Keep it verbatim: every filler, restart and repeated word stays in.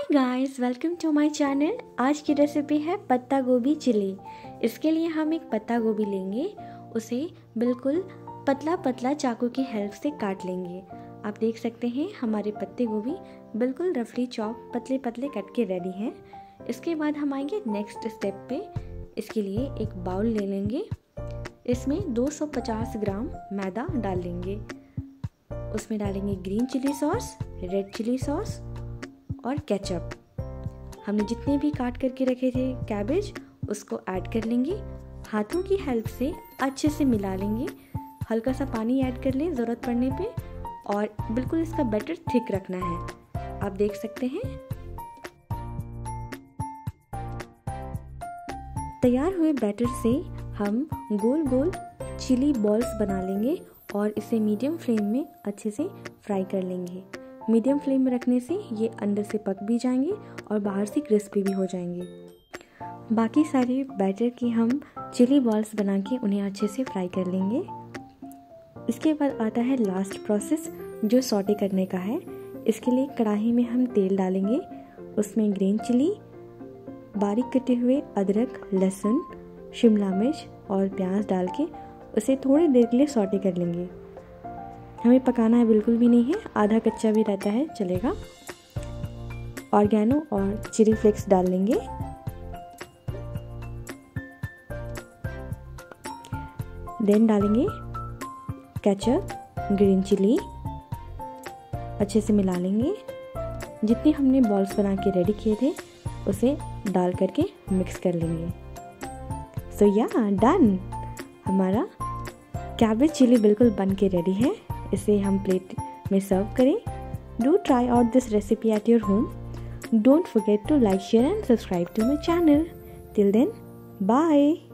Guys, welcome to my channel. आज की recipe है पत्ता गोभी चिली। इसके लिए हम एक पत्ता गोभी लेंगे, उसे बिल्कुल पतला पतला चाकू की हेल्प से काट लेंगे। आप देख सकते हैं हमारे पत्ते गोभी बिल्कुल रफली चॉप पतले पतले कट के रेडी हैं। इसके बाद हम आएंगे नेक्स्ट स्टेप पे। इसके लिए एक बाउल ले लेंगे, इसमें दो सौ पचास ग्राम मैदा डाल लेंगे। उसमें डालेंगे green chilli sauce, red chilli sauce और केचप। हमने जितने भी काट करके रखे थे कैबेज, उसको ऐड कर लेंगे। हाथों की हेल्प से अच्छे से मिला लेंगे। हल्का सा पानी ऐड कर लें ज़रूरत पड़ने पे, और बिल्कुल इसका बैटर थिक रखना है। आप देख सकते हैं तैयार हुए बैटर से हम गोल गोल चिली बॉल्स बना लेंगे और इसे मीडियम फ्लेम में अच्छे से फ्राई कर लेंगे। मीडियम फ्लेम में रखने से ये अंदर से पक भी जाएंगे और बाहर से क्रिस्पी भी हो जाएंगे। बाकी सारे बैटर की हम चिली बॉल्स बना के उन्हें अच्छे से फ्राई कर लेंगे। इसके बाद आता है लास्ट प्रोसेस, जो सौटे करने का है। इसके लिए कढ़ाई में हम तेल डालेंगे, उसमें ग्रीन चिली, बारीक कटे हुए अदरक, लहसुन, शिमला मिर्च और प्याज डाल के उसे थोड़ी देर के लिए सौटे कर लेंगे। हमें पकाना है बिल्कुल भी नहीं है, आधा कच्चा भी रहता है चलेगा। ऑर्गेनो और चिली फ्लेक्स डाल लेंगे। देन डालेंगे केचप, ग्रीन चिली, अच्छे से मिला लेंगे। जितने हमने बॉल्स बना के रेडी किए थे उसे डाल करके मिक्स कर लेंगे। सो या डन, हमारा कैबेज चिली बिल्कुल बन के रेडी है। इसे हम प्लेट में सर्व करें। Do try out this recipe at your home. Don't forget to like, share and subscribe to my channel. Till then, bye.